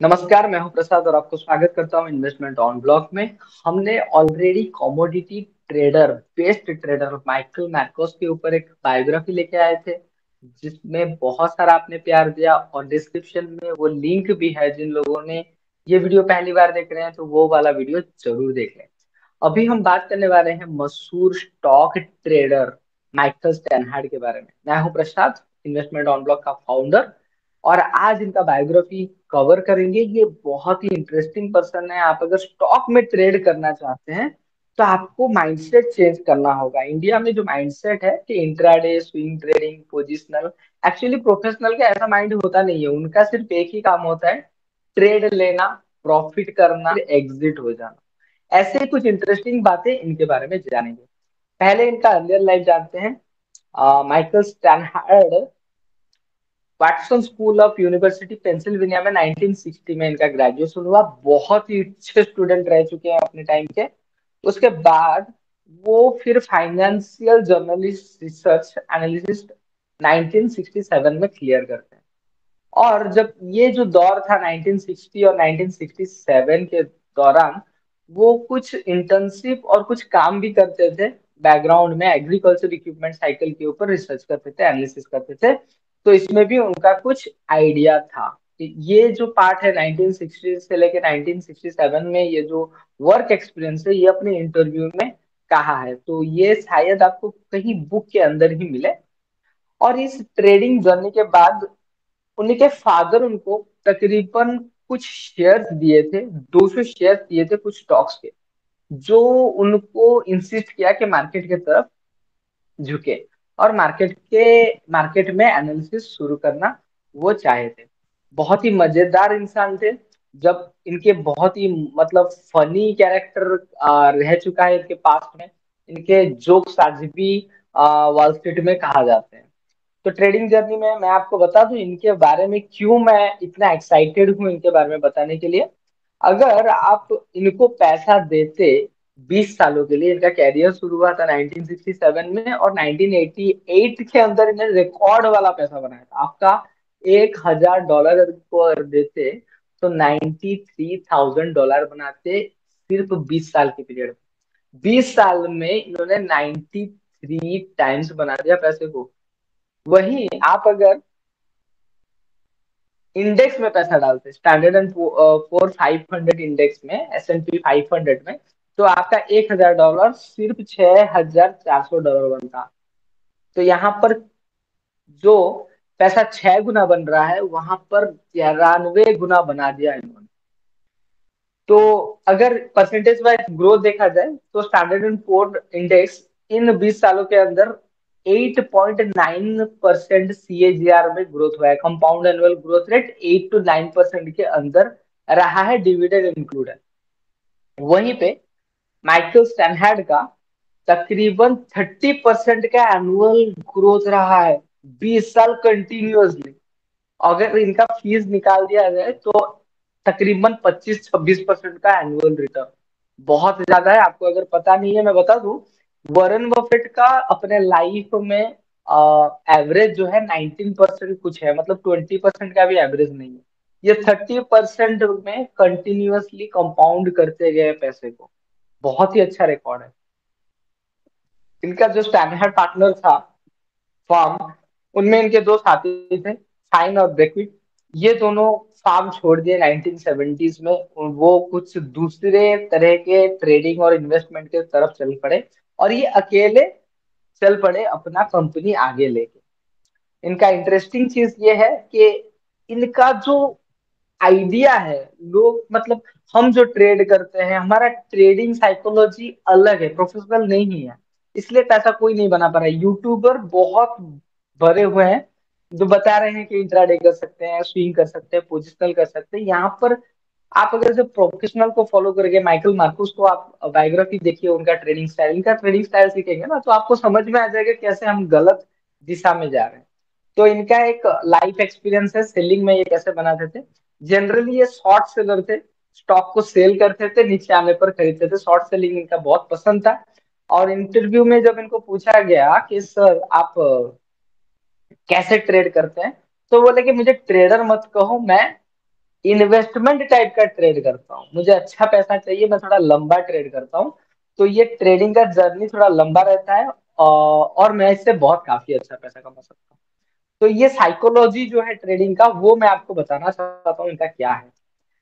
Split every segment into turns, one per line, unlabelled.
नमस्कार, मैं हूं प्रसाद और आपको स्वागत करता हूं इन्वेस्टमेंट ऑन ब्लॉक में। हमने already commodity trader, best trader Michael Marcus के ऊपर एक बायोग्राफी लेके आए थे, जिसमें बहुत सारा आपने प्यार दिया और डिस्क्रिप्शन में वो लिंक भी है। जिन लोगों ने ये वीडियो पहली बार देख रहे हैं तो वो वाला वीडियो जरूर देखें। अभी हम बात करने वाले हैं मशहूर स्टॉक ट्रेडर माइकल स्टैनहार्ड के बारे में। मैं हूं प्रसाद, इन्वेस्टमेंट ऑन ब्लॉक का फाउंडर, और आज इनका बायोग्राफी कवर करेंगे। ये बहुत ही इंटरेस्टिंग पर्सन है। आप अगर स्टॉक में ट्रेड करना चाहते हैं तो आपको माइंडसेट चेंज करना होगा। इंडिया में जो माइंडसेट है कि intraday, swing trading, positional, actually professional का ऐसा माइंड होता नहीं है। उनका सिर्फ एक ही काम होता है, ट्रेड लेना, प्रॉफिट करना, फिर एग्जिट हो जाना। ऐसे ही कुछ इंटरेस्टिंग बातें इनके बारे में जानेंगे। पहले इनका अर्लियर लाइफ जानते हैं। माइकल स्टैनहार्ड वाटसन स्कूल ऑफ यूनिवर्सिटी पेंसिल्वेनिया में 1960 में इनका ग्रेजुएशन हुआ। बहुत ही अच्छे स्टूडेंट रह चुके हैं अपने टाइम के। उसके बाद वो फिर फाइनेंशियल जर्नलिस्ट, रिसर्च एनालिस्ट 1967 में क्लियर करते हैं। और जब ये जो दौर था 1960 और 1967 के दौरान, वो कुछ इंटर्नशिप और कुछ काम भी करते थे। बैकग्राउंड में एग्रीकल्चर इक्विपमेंट साइकिल के ऊपर रिसर्च करते थे, एनालिसिस करते थे। तो इसमें भी उनका कुछ आइडिया था। ये जो पार्ट है 1960 से लेके 1967 में, ये जो वर्क एक्सपीरियंस है, ये अपने इंटरव्यू में कहा है। तो ये शायद आपको कहीं बुक के अंदर ही मिले। और इस ट्रेडिंग जर्नी के बाद उनके फादर उनको तकरीबन कुछ शेयर्स दिए थे, 200 शेयर्स दिए थे कुछ स्टॉक्स के, जो उनको इंसिस्ट किया कि मार्केट की तरफ झुके और मार्केट में एनालिसिस शुरू करना वो चाहे थे। बहुत ही मजेदार इंसान थे। जब इनके बहुत ही मतलब फनी कैरेक्टर रह चुका है इनके पास में। इनके जोक्स आज भी वॉल स्ट्रीट में कहा जाते हैं। तो ट्रेडिंग जर्नी में मैं आपको बता दूं इनके बारे में क्यों मैं इतना एक्साइटेड हूं इनके बारे में बताने के लिए। अगर आप इनको पैसा देते 20 सालों के लिए, इनका कैरियर शुरू हुआ था 1967 में और 1988 के अंदर इन्हें रिकॉर्ड वाला पैसा बनाया था। आपका $1000 को अगर देते तो $93,000 बनाते, सिर्फ 20 साल के पीरियड में। 20 साल में इन्होंने 93 टाइम्स बना दिया पैसे को। वहीं आप अगर इंडेक्स में पैसा डालते, स्टैंडर्ड एंड पोर 500 इंडेक्स में, S&P 500 में, तो आपका $1000 सिर्फ $6400 बनता। तो यहाँ पर जो पैसा 6 गुना बन रहा है, वहां पर 93 गुना बना दिया इन्होंने। तो अगर परसेंटेज वाइज ग्रोथ देखा जाए तो स्टैंडर्ड एंड पुअर इंडेक्स इन 20 सालों के अंदर 8.9% CAGR में ग्रोथ हुआ है। Compound annual growth rate 8 to 9% के अंदर रहा है, डिविडेंड इंक्लूड है। वहीं पे माइकल स्टैनहार्ड का तकरीबन 30% का एनुअल ग्रोथ रहा है, 20 साल कंटिन्यूअसली। अगर इनका फीस निकाल दिया जाए तो तकरीबन 25-26% का एनुअल रिटर्न, बहुत ज्यादा है। आपको अगर पता नहीं है मैं बता दूं, वॉरेन बफेट का अपने लाइफ में एवरेज जो है 19% कुछ है, मतलब 20% का भी एवरेज नहीं है। ये 30% में कंटिन्यूअसली कंपाउंड करते गए पैसे को। बहुत ही अच्छा रिकॉर्ड है इनका। जो स्टैनहार्ड पार्टनर था फार्म, उनमें इनके दो साथी थे, साइन और ब्रेकविट। ये दोनों फार्म छोड़ दिए 1970s में। वो कुछ दूसरे तरह के ट्रेडिंग और इन्वेस्टमेंट के तरफ चल पड़े और ये अकेले चल पड़े अपना कंपनी आगे लेके। इनका इंटरेस्टिंग चीज ये है कि इनका जो आइडिया है, लोग मतलब हम जो ट्रेड करते हैं, हमारा ट्रेडिंग साइकोलॉजी अलग है, प्रोफेशनल नहीं है। इसलिए पैसा कोई नहीं बना पा रहा है। यूट्यूबर बहुत भरे हुए हैं जो बता रहे हैं कि इंट्राडे कर सकते हैं, स्विंग कर सकते हैं, पोजिशनल कर सकते हैं। यहाँ पर आप अगर जो प्रोफेशनल को फॉलो करके माइकल मार्कुस को आप बायोग्राफी देखिए, उनका ट्रेडिंग स्टाइल, इनका ट्रेडिंग स्टाइल सीखेंगे ना, तो आपको समझ में आ जाएगा कैसे हम गलत दिशा में जा रहे हैं। तो इनका एक लाइफ एक्सपीरियंस है सेलिंग में, ये कैसे बनाते थे। जनरली ये शॉर्ट सेलर थे, स्टॉक को सेल करते थे, नीचे आने पर खरीदते थे। शॉर्ट सेलिंग इनका बहुत पसंद था। और इंटरव्यू में जब इनको पूछा गया कि सर आप कैसे ट्रेड करते हैं, तो बोले कि मुझे ट्रेडर मत कहो, मैं इन्वेस्टमेंट टाइप का ट्रेड करता हूँ, मुझे अच्छा पैसा चाहिए, मैं थोड़ा लंबा ट्रेड करता हूँ। तो ये ट्रेडिंग का जर्नी थोड़ा लंबा रहता है, और मैं इससे बहुत काफी अच्छा पैसा कमा सकता हूँ। तो ये साइकोलॉजी जो है ट्रेडिंग का, वो मैं आपको बताना चाहता हूँ इनका क्या है।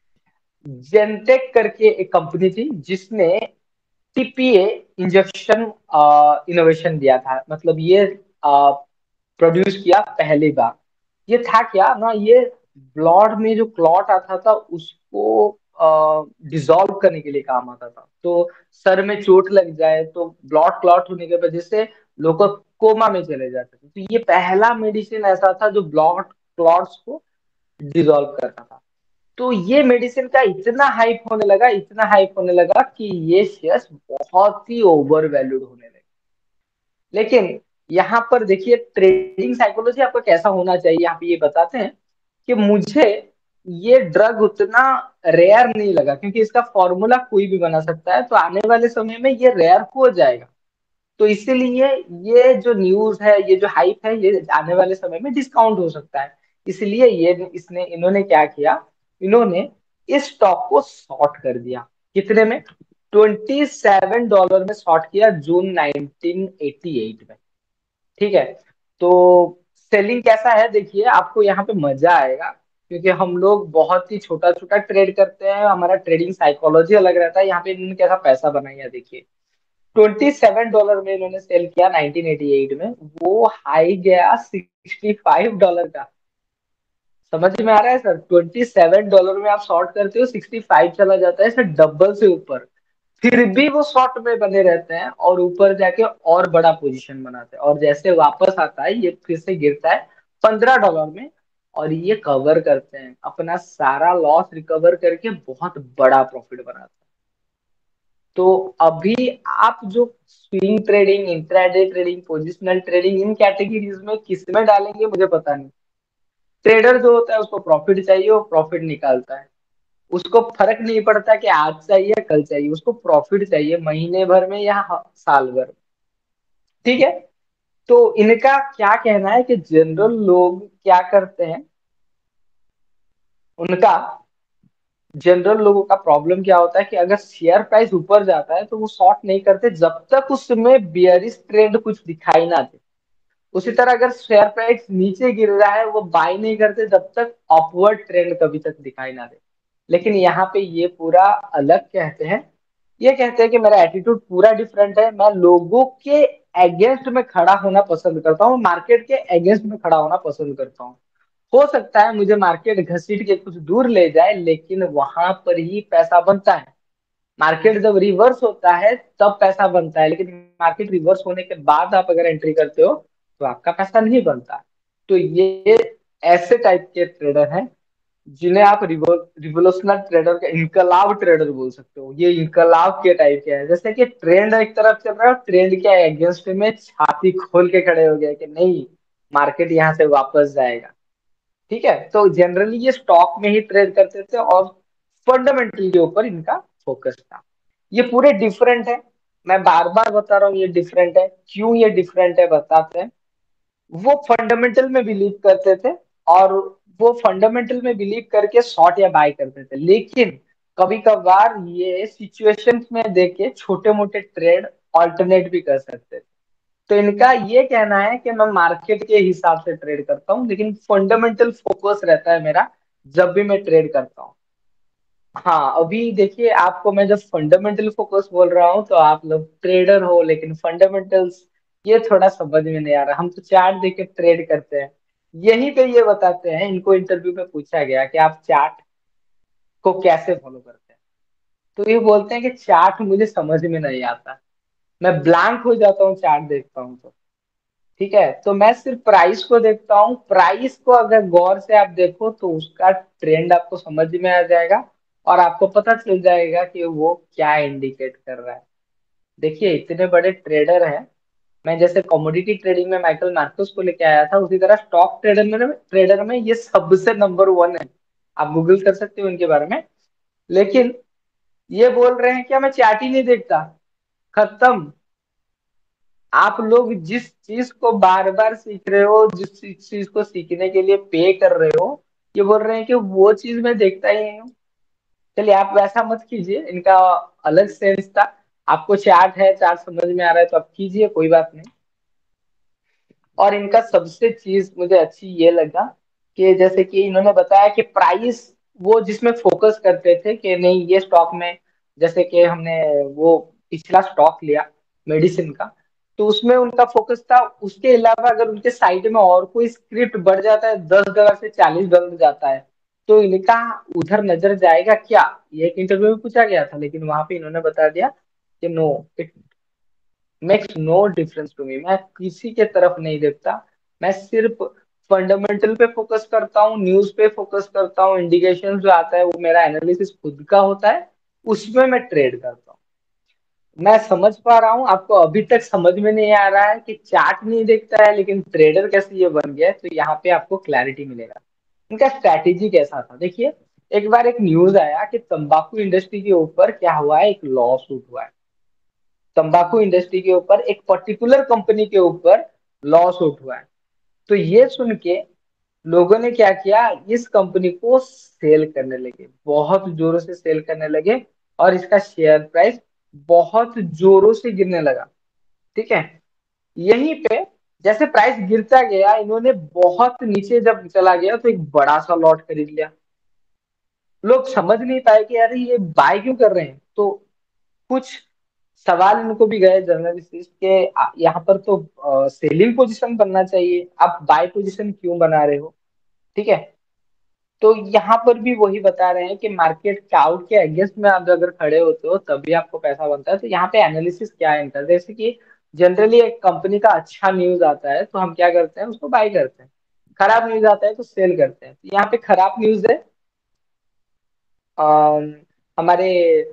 जेनटेक करके एक कंपनी थी जिसने टीपीए इंजेक्शन इनोवेशन दिया था, मतलब ये प्रोड्यूस किया पहली बार। ये था क्या ना, ये ब्लड में जो क्लॉट आता था उसको डिसॉल्व करने के लिए काम आता था। तो सर में चोट लग जाए तो ब्लड क्लॉट होने की वजह से लोग कोमा में चले जाते थे। तो ये पहला मेडिसिन ऐसा था जो ब्लड क्लॉट्स को डिसॉल्व करता था। तो ये मेडिसिन का इतना हाइप होने लगा, इतना हाइप होने लगा कि ये शेयर्स बहुत ही ओवर वैल्यूड होने लगे। लेकिन यहाँ पर देखिए ट्रेडिंग साइकोलॉजी आपका कैसा होना चाहिए, यहाँ पे ये बताते हैं कि मुझे ये ड्रग उतना रेयर नहीं लगा, क्योंकि इसका फॉर्मूला कोई भी बना सकता है, तो आने वाले समय में ये रेयर हो जाएगा। तो इसीलिए ये जो न्यूज है, ये जो हाइप है, ये आने वाले समय में डिस्काउंट हो सकता है। इसलिए ये इसने इन्होंने क्या किया, इन्होंने इस स्टॉक को शॉर्ट कर दिया। कितने में? $27 में शॉर्ट किया, जून 1988 में। ठीक है। तो सेलिंग कैसा है देखिए, आपको यहाँ पे मजा आएगा, क्योंकि हम लोग बहुत ही छोटा छोटा ट्रेड करते हैं, हमारा ट्रेडिंग साइकोलॉजी अलग रहता है। यहाँ पे इन्होंने कैसा पैसा बनाया देखिए। $27 में इन्होंने सेल किया 1988 में, वो हाई गया $65 का। समझ में आ रहा है सर? $27 में आप शॉर्ट करते हो, 65 चला जाता है, इसे डबल से ऊपर। फिर भी वो शॉर्ट में बने रहते हैं और ऊपर जाके और बड़ा पोजीशन बनाते हैं, और जैसे वापस आता है ये फिर से गिरता है $15 में, और ये कवर करते हैं अपना सारा लॉस, रिकवर करके बहुत बड़ा प्रॉफिट बनाते हैं। तो अभी आप जो swing trading, intraday trading, positional trading, इन कैटेगरीज में किस में डालेंगे मुझे पता नहीं। ट्रेडर जो होता है उसको प्रॉफिट चाहिए, वो प्रॉफिट निकालता है। उसको फर्क नहीं पड़ता कि आज चाहिए कल चाहिए, उसको प्रॉफिट चाहिए महीने भर में या साल भर में। ठीक है। तो इनका क्या कहना है कि जनरल लोग क्या करते हैं, उनका जनरल लोगों का प्रॉब्लम क्या होता है कि अगर शेयर प्राइस ऊपर जाता है तो वो शॉर्ट नहीं करते जब तक उसमें बियरिश ट्रेंड कुछ दिखाई ना दे। उसी तरह अगर शेयर प्राइस नीचे गिर रहा है, वो बाय नहीं करते जब तक अपवर्ड ट्रेंड कभी तक दिखाई ना दे। लेकिन यहाँ पे ये पूरा अलग कहते हैं। ये कहते हैं कि मेरा एटीट्यूड पूरा डिफरेंट है, मैं लोगों के अगेंस्ट में खड़ा होना पसंद करता हूँ, मार्केट के अगेंस्ट में खड़ा होना पसंद करता हूँ। हो सकता है मुझे मार्केट घसीट के कुछ दूर ले जाए, लेकिन वहां पर ही पैसा बनता है। मार्केट जब रिवर्स होता है तब पैसा बनता है, लेकिन मार्केट रिवर्स होने के बाद आप अगर एंट्री करते हो तो आपका पैसा नहीं बनता। तो ये ऐसे टाइप के ट्रेडर हैं जिन्हें आप रिवोल्यूशनल ट्रेडर का इनकलाब ट्रेडर बोल सकते हो। ये इनकलाब के टाइप के है, जैसे कि ट्रेंड एक तरफ चल रहा है, ट्रेंड के अगेंस्ट में छाती खोल के खड़े हो गए कि नहीं, मार्केट यहाँ से वापस जाएगा। ठीक है। तो जनरली ये स्टॉक में ही ट्रेड करते थे और फंडामेंटल के ऊपर इनका फोकस था। ये पूरे डिफरेंट है, मैं बार बार बता रहा हूँ ये डिफरेंट है। क्यों ये डिफरेंट है बताते हैं। वो फंडामेंटल में बिलीव करते थे, और वो फंडामेंटल में बिलीव करके शॉर्ट या बाय करते थे, लेकिन कभी कभार ये सिचुएशंस में देख के छोटे मोटे ट्रेड ऑल्टरनेट भी कर सकते थे। तो इनका ये कहना है कि मैं मार्केट के हिसाब से ट्रेड करता हूँ, लेकिन फंडामेंटल फोकस रहता है मेरा जब भी मैं ट्रेड करता हूँ। हाँ, अभी देखिए आपको मैं जब फंडामेंटल फोकस बोल रहा हूँ तो आप लोग ट्रेडर हो, लेकिन फंडामेंटल्स ये थोड़ा समझ में नहीं आ रहा। हम तो चार्ट देख के ट्रेड करते हैं। यहीं पे ये बताते हैं, इनको इंटरव्यू में पूछा गया कि आप चार्ट को कैसे फॉलो करते हैं, तो ये बोलते हैं कि चार्ट मुझे समझ में नहीं आता, मैं ब्लैंक हो जाता हूँ चार्ट देखता हूँ तो। ठीक है। तो मैं सिर्फ प्राइस को देखता हूँ, प्राइस को अगर गौर से आप देखो तो उसका ट्रेंड आपको समझ में आ जाएगा, और आपको पता चल जाएगा कि वो क्या इंडिकेट कर रहा है। देखिए इतने बड़े ट्रेडर हैं, मैं जैसे कमोडिटी ट्रेडिंग में माइकल मार्कोस को लेके आया था, उसी तरह स्टॉक ट्रेडर में ये सबसे नंबर वन है। आप गूगल कर सकते हो इनके बारे में। लेकिन ये बोल रहे हैं क्या मैं चार्ट ही नहीं देखता। खत्म। आप लोग जिस चीज को बार बार सीख रहे हो, जिस चीज को सीखने के लिए पे कर रहे हो, ये बोल रहे हैं कि वो चीज मैं देखता ही नहीं हूँ। चलिए आप वैसा मत कीजिए, इनका अलग सेंस था। आपको चार्ट है, चार्ट समझ में आ रहा है तो आप कीजिए, कोई बात नहीं। और इनका सबसे चीज मुझे अच्छी ये लगा कि जैसे कि इन्होंने बताया कि प्राइस, वो जिसमें फोकस करते थे कि नहीं ये स्टॉक में, जैसे कि हमने वो पिछला स्टॉक लिया मेडिसिन का, तो उसमें उनका फोकस था। उसके अलावा अगर उनके साइड में और कोई स्क्रिप्ट बढ़ जाता है, $10 से $40 जाता है, तो इनका उधर नजर जाएगा क्या? ये एक इंटरव्यू में पूछा गया था, लेकिन वहां पे इन्होंने बता दिया कि no, makes no difference to me. मैं किसी के तरफ नहीं देखता, मैं सिर्फ फंडामेंटल पे फोकस करता हूँ, न्यूज पे फोकस करता हूँ, इंडिकेशन जो आता है वो मेरा एनालिसिस खुद का होता है, उसमें मैं ट्रेड करता हूँ। मैं समझ पा रहा हूँ आपको अभी तक समझ में नहीं आ रहा है कि चार्ट नहीं देखता है लेकिन ट्रेडर कैसे ये बन गया है, तो यहाँ पे आपको क्लैरिटी मिलेगा। इनका स्ट्रैटेजी कैसा था देखिए। एक बार एक न्यूज आया कि तंबाकू इंडस्ट्री के ऊपर क्या हुआ है, एक लॉ सूट हुआ है। तंबाकू इंडस्ट्री के ऊपर एक पर्टिकुलर कंपनी के ऊपर लॉ सूट हुआ है। तो ये सुन के लोगों ने क्या किया, इस कंपनी को सेल करने लगे, बहुत जोरों से सेल करने लगे, और इसका शेयर प्राइस बहुत जोरों से गिरने लगा। ठीक है। यहीं पे जैसे प्राइस गिरता गया, इन्होंने बहुत नीचे जब चला गया तो एक बड़ा सा लॉट खरीद लिया। लोग समझ नहीं पाए कि यार ये बाय क्यों कर रहे हैं, तो कुछ सवाल इनको भी गए जर्नलिस्ट के, यहाँ पर तो सेलिंग पोजीशन बनना चाहिए, आप बाय पोजीशन क्यों बना रहे हो? ठीक है। तो यहाँ पर भी वही बता रहे हैं कि मार्केट क्राउड के अगेंस्ट में आप अगर खड़े होते हो तभी आपको पैसा बनता है। तो यहाँ पे एनालिसिस क्या है इनका, जैसे कि जनरली एक कंपनी का अच्छा न्यूज आता है तो हम क्या करते हैं, उसको बाय करते हैं। खराब न्यूज आता है तो सेल करते हैं। तो यहाँ पे खराब न्यूज है अम, हमारे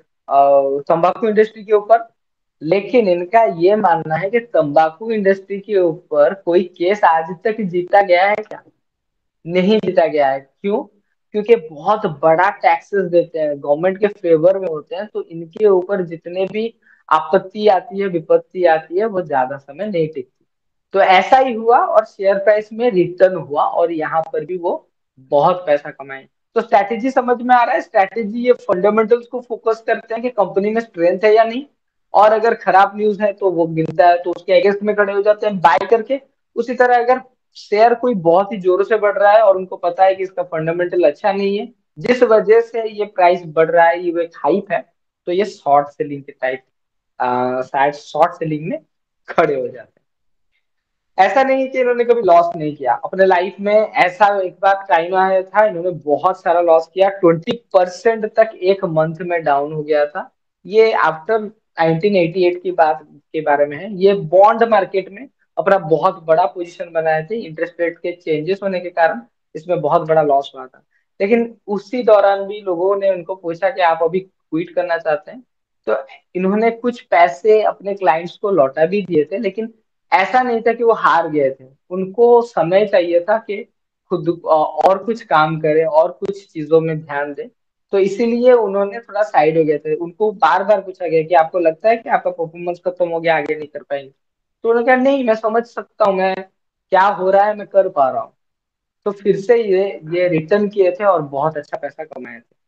तंबाकू इंडस्ट्री के ऊपर। लेकिन इनका ये मानना है कि तंबाकू इंडस्ट्री के ऊपर कोई केस आज तक जीता गया है क्या? नहीं जीता गया है। क्यों? क्योंकि बहुत बड़ा टैक्सेस देते हैं, गवर्नमेंट के फेवर में होते हैं, तो इनके ऊपर जितने भी आपत्ति आती है, विपत्ति आती है, वो ज्यादा समय नहीं टिकती। तो ऐसा ही हुआ और शेयर प्राइस में रिटर्न हुआ, और यहाँ पर भी वो बहुत पैसा कमाए। तो स्ट्रैटेजी समझ में आ रहा है। स्ट्रैटेजी ये फंडामेंटल्स को फोकस करते हैं कि कंपनी में स्ट्रेंथ है या नहीं, और अगर खराब न्यूज है तो वो गिरता है तो उसके अगेंस्ट में खड़े हो जाते हैं बाय करके। उसी तरह अगर शेयर कोई बहुत ही जोरों से बढ़ रहा है और उनको पता है कि इसका फंडामेंटल अच्छा नहीं है, जिस वजह से ये प्राइस बढ़ रहा है, ये एक हाइप है, तो ये शॉर्ट सेलिंग के टाइप, शायद शॉर्ट सेलिंग में खड़े हो जाते हैं। ऐसा नहीं कि इन्होंने कभी लॉस नहीं किया अपने लाइफ में। ऐसा एक बार टाइम आया था, इन्होंने बहुत सारा लॉस किया, 20% तक एक मंथ में डाउन हो गया था। ये आफ्टर 1988 की बात के बारे में है। ये बॉन्ड मार्केट में अपना बहुत बड़ा पोजीशन बनाए थे, इंटरेस्ट रेट के चेंजेस होने के कारण इसमें बहुत बड़ा लॉस हुआ था। लेकिन उसी दौरान भी लोगों ने उनको पूछा कि आप अभी क्विट करना चाहते हैं, तो इन्होंने कुछ पैसे अपने क्लाइंट्स को लौटा भी दिए थे। लेकिन ऐसा नहीं था कि वो हार गए थे, उनको समय चाहिए था कि खुद और कुछ काम करे और कुछ चीजों में ध्यान दे। तो इसीलिए उन्होंने थोड़ा साइड हो गए थे। उनको बार बार पूछा गया कि आपको लगता है कि आपका परफॉर्मेंस खत्म हो गया, आगे नहीं कर पाएंगे? तो उन्होंने कहा नहीं, मैं समझ सकता हूँ, मैं क्या हो रहा है मैं कर पा रहा हूँ। तो फिर से ये रिटर्न किए थे और बहुत अच्छा पैसा कमाए थे।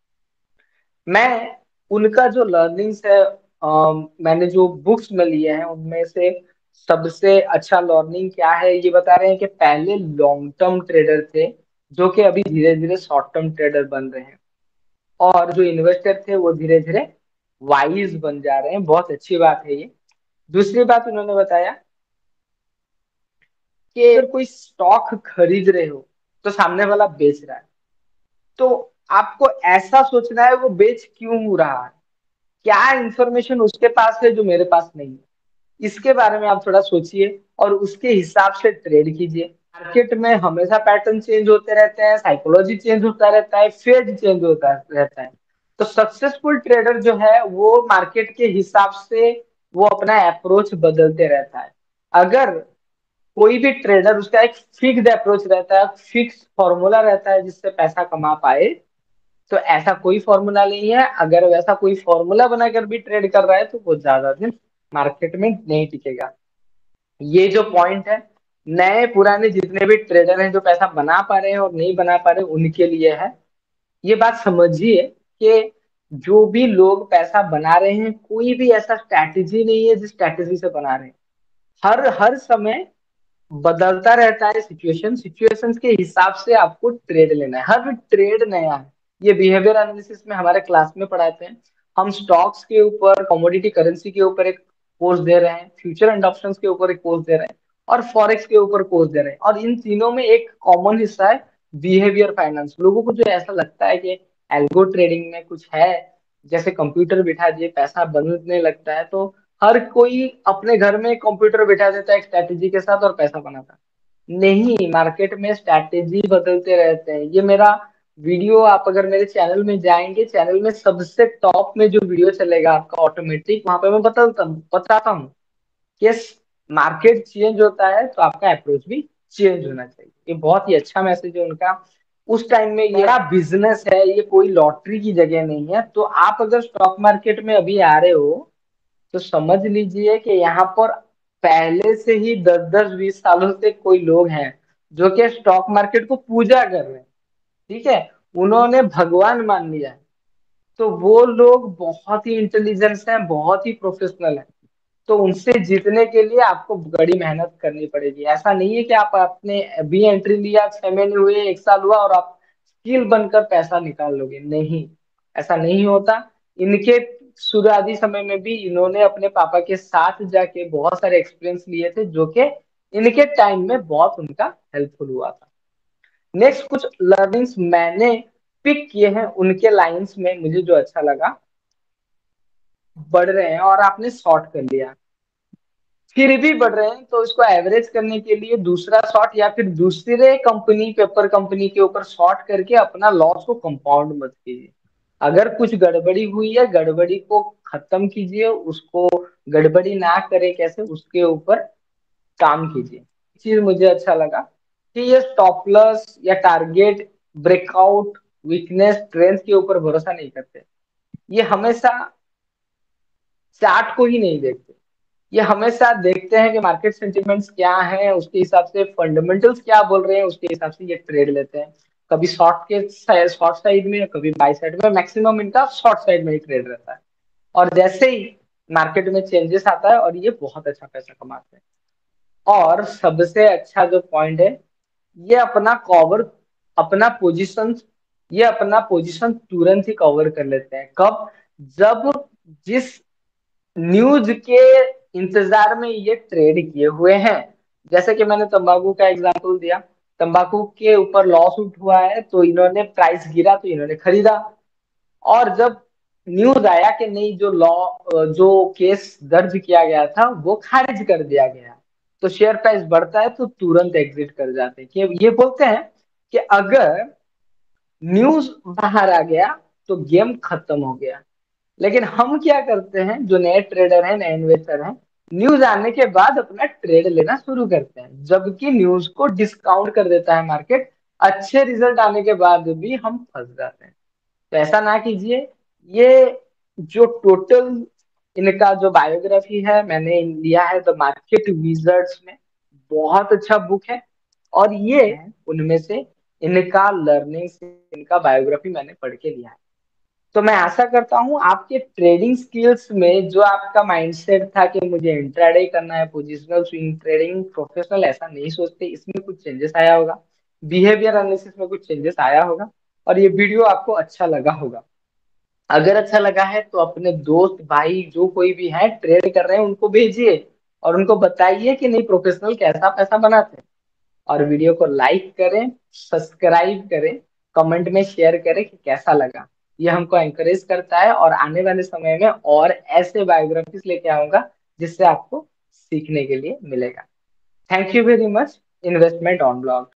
मैं उनका जो लर्निंग्स है, मैंने जो बुक्स में लिए हैं उनमें से सबसे अच्छा लर्निंग क्या है, ये बता रहे हैं कि पहले लॉन्ग टर्म ट्रेडर थे जो कि अभी धीरे धीरे शॉर्ट टर्म ट्रेडर बन रहे हैं, और जो इन्वेस्टर थे वो धीरे धीरे वाइज बन जा रहे हैं। बहुत अच्छी बात है ये। दूसरी बात उन्होंने बताया कि अगर कोई स्टॉक खरीद रहे हो तो सामने वाला बेच रहा है, तो आपको ऐसा सोचना है वो बेच क्यों रहा है, क्या इंफॉर्मेशन उसके पास है जो मेरे पास नहीं है। इसके बारे में आप थोड़ा सोचिए और उसके हिसाब से ट्रेड कीजिए। मार्केट में हमेशा पैटर्न चेंज होते रहते हैं, साइकोलॉजी चेंज होता रहता है, फेज चेंज होता रहता है। तो सक्सेसफुल ट्रेडर जो है वो मार्केट के हिसाब से वो अपना अप्रोच बदलते रहता है। अगर कोई भी ट्रेडर, उसका एक फिक्स्ड अप्रोच रहता है, फिक्स फॉर्मूला रहता है जिससे पैसा कमा पाए, तो ऐसा कोई फॉर्मूला नहीं है। अगर वैसा कोई फॉर्मूला बनाकर भी ट्रेड कर रहा है तो वो ज्यादा दिन मार्केट में नहीं टिकेगा। ये जो पॉइंट है नए पुराने जितने भी ट्रेडर हैं जो पैसा बना पा रहे हैं और नहीं बना पा रहे उनके लिए है। ये बात समझिए कि जो भी लोग पैसा बना रहे हैं कोई भी ऐसा स्ट्रैटेजी नहीं है जिस स्ट्रैटेजी से बना रहे हैं। हर हर समय बदलता रहता है सिचुएशन, सिचुएशंस के हिसाब से आपको ट्रेड लेना है, हर ट्रेड नया है। ये बिहेवियर एनालिसिस में हमारे क्लास में पढ़ाते हैं। हम स्टॉक्स के ऊपर, कमोडिटी करेंसी के ऊपर एक कोर्स दे रहे हैं, फ्यूचर एंड ऑप्शंस के ऊपर एक कोर्स दे रहे हैं, और फॉरेक्स के ऊपर कोर्स दे रहे हैं। और इन तीनों में एक कॉमन हिस्सा है बिहेवियर फाइनेंस। लोगों को जो ऐसा लगता है कि एल्गो ट्रेडिंग में कुछ है, जैसे कंप्यूटर बिठा दिए पैसा बनने लगता है, तो हर कोई अपने घर में कंप्यूटर बिठा देता है एक स्ट्रैटेजी के साथ और पैसा बनाता है। नहीं, मार्केट में स्ट्रैटेजी बदलते रहते हैं। ये मेरा वीडियो, आप अगर मेरे चैनल में जाएंगे, चैनल में सबसे टॉप में जो वीडियो चलेगा आपका ऑटोमेटिक, वहां पे मैं बताता हूँ कि मार्केट चेंज होता है तो आपका अप्रोच भी चेंज होना चाहिए। ये बहुत ही अच्छा मैसेज है उनका। उस टाइम में ये बड़ा बिजनेस है, ये कोई लॉटरी की जगह नहीं है। तो आप अगर स्टॉक मार्केट में अभी आ रहे हो तो समझ लीजिए कि यहाँ पर पहले से ही 10-10 20 सालों से कोई लोग हैं जो कि स्टॉक मार्केट को पूजा कर रहे हैं। ठीक है, उन्होंने भगवान मान लिया है। तो वो लोग बहुत ही इंटेलिजेंस हैं, बहुत ही प्रोफेशनल हैं। तो उनसे जीतने के लिए आपको बड़ी मेहनत करनी पड़ेगी। ऐसा नहीं है कि आप अपने अभी एंट्री लिया, 6 महीने हुए, 1 साल हुआ और आप स्किल बनकर पैसा निकाल लोगे, नहीं, ऐसा नहीं होता। इनके शुरुआती समय में भी इन्होंने अपने पापा के साथ जाके बहुत सारे एक्सपीरियंस लिए थे जो कि इनके टाइम में बहुत उनका हेल्पफुल हुआ था। नेक्स्ट कुछ लर्निंग्स मैंने पिक किए हैं उनके लाइंस में, मुझे जो अच्छा लगा। बढ़ रहे हैं और आपने शॉर्ट कर लिया, फिर भी बढ़ रहे हैं, तो इसको एवरेज करने के लिए दूसरा शॉट या फिर दूसरे कंपनी, पेपर कंपनी के ऊपर शॉर्ट करके अपना लॉस को कंपाउंड मत कीजिए। अगर कुछ गड़बड़ी हुई है, गड़बड़ी को खत्म कीजिए, उसको गड़बड़ी ना करे कैसे उसके ऊपर काम कीजिए। चीज मुझे अच्छा लगा कि ये स्टॉप लॉस या टारगेट, ब्रेकआउट, वीकनेस, स्ट्रेंथ के ऊपर भरोसा नहीं करते। ये हमेशा चार्ट को ही नहीं देखते, ये हमेशा देखते हैं कि मार्केट सेंटिमेंट्स क्या है, उसके हिसाब से फंडामेंटल्स क्या बोल रहे हैं, उसके हिसाब से ये ट्रेड लेते हैं। कभी शॉर्ट साइड में, कभी बाई साइड में, मैक्सिमम इनका शॉर्ट साइड में ही ट्रेड रहता है। और जैसे ही मार्केट में चेंजेस आता है और ये बहुत अच्छा पैसा कमाते हैं। और सबसे अच्छा जो पॉइंट है, ये अपना कवर, अपना पोजीशन, ये अपना पोजीशन तुरंत ही कवर कर लेते हैं। कब? जब जिस न्यूज के इंतजार में ये ट्रेड किए हुए हैं। जैसे कि मैंने तंबाकू का एग्जांपल दिया, तंबाकू के ऊपर लॉस उठ हुआ है तो इन्होंने, प्राइस गिरा तो इन्होंने खरीदा। और जब न्यूज आया कि नहीं, जो केस दर्ज किया गया था वो खारिज कर दिया गया, तो शेयर प्राइस बढ़ता है तो तुरंत एग्जिट कर जाते हैं। कि ये बोलते हैं कि अगर न्यूज बाहर आ गया तो गेम खत्म हो गया। लेकिन हम क्या करते हैं, जो नए ट्रेडर हैं, नए इन्वेस्टर हैं, न्यूज आने के बाद अपना ट्रेड लेना शुरू करते हैं, जबकि न्यूज को डिस्काउंट कर देता है मार्केट। अच्छे रिजल्ट आने के बाद भी हम फंस जाते हैं। तो ऐसा ना कीजिए। ये जो टोटल इनका जो बायोग्राफी है मैंने लिया है द मार्केट विजर्ड्स में, बहुत अच्छा बुक है। और ये उनमें से इनका लर्निंग, इनका बायोग्राफी मैंने पढ़ के लिया है। तो मैं आशा करता हूं आपके ट्रेडिंग स्किल्स में जो आपका माइंडसेट था कि मुझे इंट्राडे करना है, पोजिशनल स्विंग ट्रेडिंग, प्रोफेशनल ऐसा नहीं सोचते, इसमें कुछ चेंजेस आया होगा। बिहेवियर एनालिसिस में कुछ चेंजेस आया होगा। और ये वीडियो आपको अच्छा लगा होगा। अगर अच्छा लगा है तो अपने दोस्त, भाई, जो कोई भी है ट्रेड कर रहे हैं उनको भेजिए और उनको बताइए कि नहीं, प्रोफेशनल कैसा पैसा बनाते हैं। और वीडियो को लाइक करें, सब्सक्राइब करें, कमेंट में शेयर करें कि कैसा लगा। ये हमको एंकरेज करता है और आने वाले समय में और ऐसे बायोग्राफीज लेके आऊंगा जिससे आपको सीखने के लिए मिलेगा। Thank you very much. Investment on blog.